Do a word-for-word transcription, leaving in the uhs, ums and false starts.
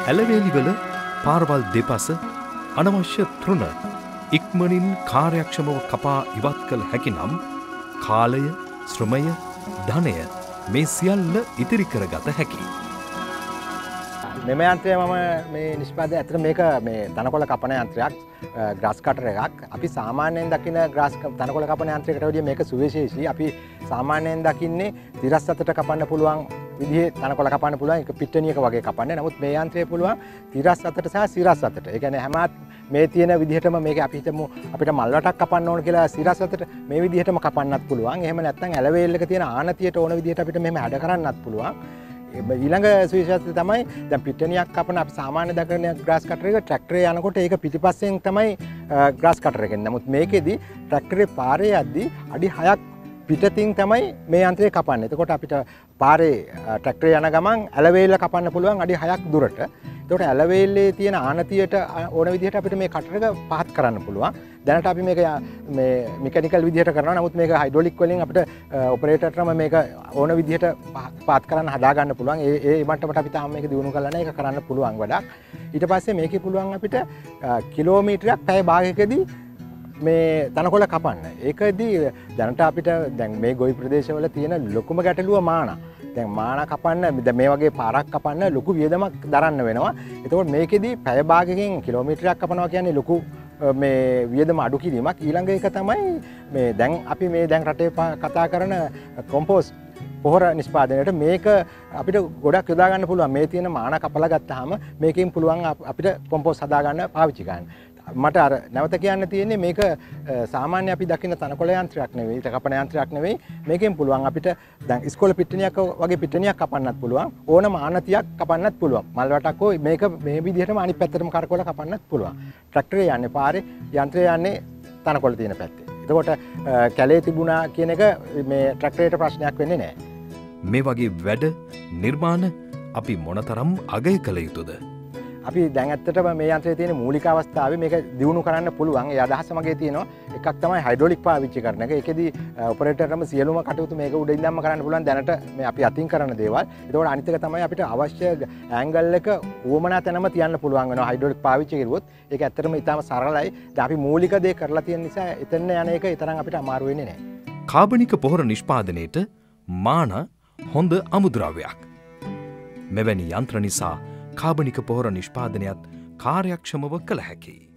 ඇලවේලිවල පාරවල් දෙපස අනවශ්‍ය තෘණ ඉක්මනින් කාර්යක්ෂමව කපා ඉවත් කළ හැකි නම් කාලය, ශ්‍රමය, ධනය මේ සියල්ල ඉතිරි කරගත හැකියි. මෙම යන්ත්‍රය මම මේ නිෂ්පාදනය ඇත්තට මේක මේ තනකොළ කපන යන්ත්‍රයක්, ග්‍රාස් කටර් එකක්. අපි සාමාන්‍යයෙන් දකින ග්‍රාස් තනකොළ කපන යන්ත්‍රයකට වඩා මේක සුවිශේෂී. අපි සාමාන්‍යයෙන් දකින්නේ තිරස් අතට කපන්න පුළුවන් විදිහේ තනකොළ කපන්න පුළුවන් එක පිට්ටනියක වගේ කපන්නේ. නමුත් මේ යන්ත්‍රය පුළුවන් තිරස් අතට සහ සිරස් අතට. ඒ කියන්නේ හැම මේ තියෙන විදිහටම මේක අපි හිතමු අපිට මල් වටක් කපන්න ඕන කියලා සිරස් අතට මේ විදිහටම කපන්නත් පුළුවන්. එහෙම නැත්නම් ඇලවේල් එක තියෙන ආනතියට ඕන විදිහට අපිට මෙහෙම හැඩ කරන්නත් පුළුවන්. ඊළඟ සුවිශේෂත්වය තමයි දැන් පිට්ටනියක් කපන අපි සාමාන්‍ය දකින ග්‍රාස් කටර් එක ට්‍රැක්ටරේ යනකොට ඒක පිටිපස්සෙන් තමයි ග්‍රාස් කටර් එකෙන්. නමුත් මේකෙදි ට්‍රැක්ටරේ පාරේ යද්දි අඩි හයක් පිටතින් තමයි මේ යන්ත්‍රය කපන්නේ. එතකොට අපිට පාරේ ට්‍රැක්ටරේ යන ගමන් ඇලවේල්ල කපන්න පුළුවන් අඩි හයක් දුරට. එතකොට ඇලවේල්ලේ තියෙන ආනතියට ඕන විදිහට අපිට මේ කටර් එක පහත් කරන්න පුළුවන්. දැනට අපි මේක මේ මෙකැනිකල් විදිහට කරනවා. නමුත් මේක හයිඩ්‍රොලික් වලින් අපිට ඔපරේටර්ටම මේක ඕන විදිහට පහත් කරන්න හදා ගන්න පුළුවන්. ඒ ඒ මට්ටමට අපි තාම මේක දිනු කරලා නැහැ. ඒක කරන්න පුළුවන් වැඩක්. ඊට පස්සේ මේකේ පුළුවන් අපිට කිලෝමීටරයක් පැය භාගයකදී මේ තනකොළ කපන්න. ඒකදී දැනට අපිට දැන් මේ ගොවි ප්‍රදේශවල තියෙන ලොකුම ගැටලුව මානා. දැන් මානා කපන්න දැන් මේ වගේ පාරක් කපන්න ලොකු වියදමක් දරන්න වෙනවා. එතකොට මේකෙදී පැය භාගයකින් කිලෝමීටරයක් කපනවා කියන්නේ ලොකු මේ වියදම අඩු කිරීමක්. ඊළඟ එක තමයි මේ දැන් අපි මේ දැන් රටේ කතා කරන කොම්පෝස්ට් පොහොර නිෂ්පාදනයට මේක අපිට ගොඩක් යොදා ගන්න පුළුවන්. මේ තියෙන මානා කපලා ගත්තාම මේකෙන් පුළුවන් අපිට කොම්පෝස්ට් හදා ගන්න පාවිච්චි ගන්න. මට අර නැවත කියන්න තියෙන්නේ මේක සාමාන්‍ය අපි දකින තනකොළ යන්ත්‍රයක් නෙවෙයි, කපන යන්ත්‍රයක් නෙවෙයි. මේකෙන් පුළුවන් අපිට දැන් ඉස්කෝලේ පිට්ටනියක් වගේ පිට්ටනියක් කපන්නත් පුළුවන්. ඕනම ආනතියක් කපන්නත් පුළුවන්. මල් වටක් හෝ මේක මේ විදිහටම අනිත් පැත්තටම කරකවලා කපන්නත් පුළුවන්. ට්‍රැක්ටරේ යන්නේ පාරේ, යන්ත්‍රය යන්නේ තනකොළ තියෙන පැත්තේ. එතකොට කැලේ තිබුණා කියන එක මේ ට්‍රැක්ටරේට ප්‍රශ්නයක් වෙන්නේ නැහැ. මේ වගේ වැඩ නිර්මාණ අපි මොනතරම් අගය කළ යුතුද? අපි දැන් ඇත්තටම මේ යන්ත්‍රයේ තියෙන මූලික අවස්ථාවේ මේක දියුණු කරන්න පුළුවන්. ඒ අදහස මගේ තියෙනවා. එකක් තමයි හයිඩ්‍රොලික් පාවිච්චි කරන එක. ඒකෙදි ඔපරේටර්ටම සියලුම කටයුතු මේක උඩ ඉඳන්ම කරන්න පුළුවන්. දැනට මේ අපි අතින් කරන දේවල්. ඒතකොට අනිත් එක තමයි අපිට අවශ්‍ය ඇන්ගල් එක උවමනා තැනම තියන්න පුළුවන් වෙනවා හයිඩ්‍රොලික් පාවිච්චි කරුවොත්. ඒක ඇත්තටම ඉතාම සරලයි. දැන් අපි මූලික දේ කරලා තියෙන නිසා එතන යන එක ඊතරම් අපිට අමාරු වෙන්නේ නැහැ. කාබනික පොහොර නිෂ්පාදනයේට මාන හොඳ අමුද්‍රව්‍යයක්. මෙවැනි යන්ත්‍ර නිසා කාබනික පොහොර නිෂ්පාදනයත් කාර්යක්ෂමව කළ හැකියි.